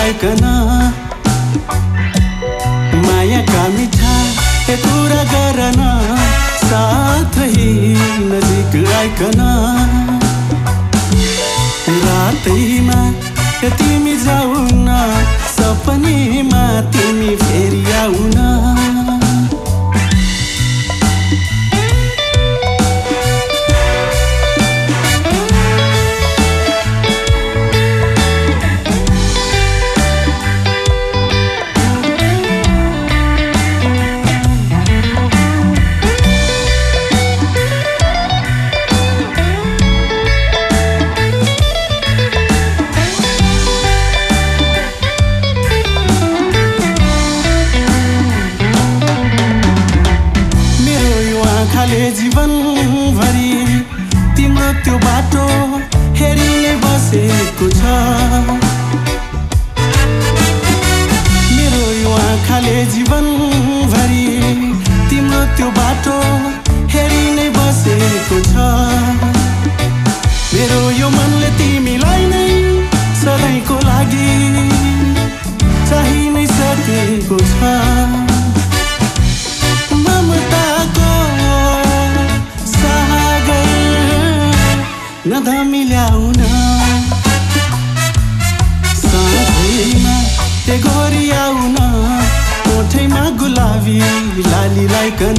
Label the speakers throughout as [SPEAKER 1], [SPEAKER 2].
[SPEAKER 1] Lichen मायाका मिठा कुरा गर्न साथै नजिक आइकन रातैमा तिमी जाउन सपनीमा तिमी फेरि आउन जीवनभरि तिम्रो त्यो बाटो हेरि नै बसेको छ मेरो यो आँखाले जीवनभरि तिम्रो त्यो बाटो हेरि नै बसेको छ मेरो यो मनले तिमीलाई नै सधैँको लागि चाहि नै सकेको छ नधमिल्याउन साँझैमा ते गोरियाउन ओठैमा गुलाबी लाली लाइकन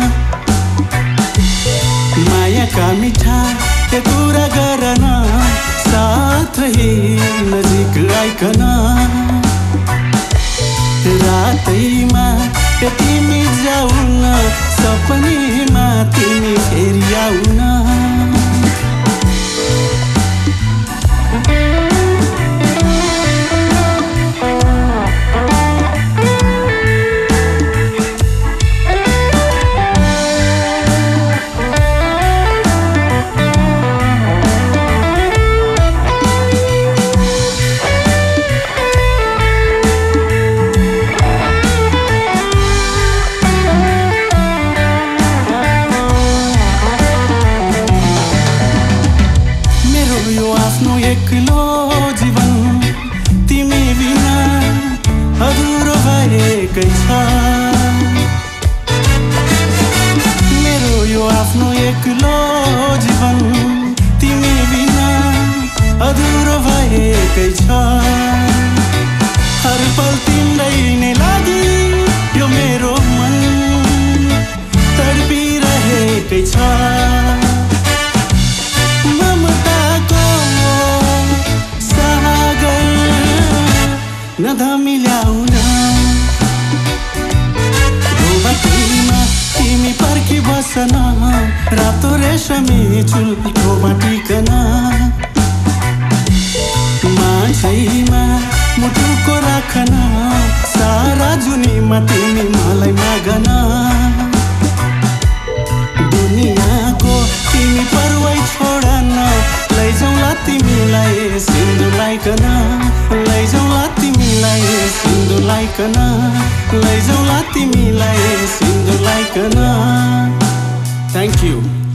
[SPEAKER 1] मायाका मिठा ते कुरा गर्न साथै नजिक आइकन रातैमा तिमी जाउन सपनीमा तिमी फेरि आउन एक्लो जीवन तिमी बिना अधुरो भएकै छ मेरो यो आफ्नो एक्लो जीवन तिमी बिना अधुरो भएकै छ हर पल तिम्रै नै लागि यो मेरो मन तडपिरहेकै छ नधमिल्याउन बाटोमा तिमी पर्खी बसन रातो रेशमी चुल्ठोमा टिकन मान्छेमा मुटुको राखन सारा जुनीमा तिमी मलाई मागन दुनियाँको तिमी पर्वै छोडन लैजाउँला तिमीलाई सिन्दुर लाइकन लैजाउँला तिमीलाई सिन्दुर लाइकन लैजाउँला तिमीलाई सिन्दुर लाइकन Thank you.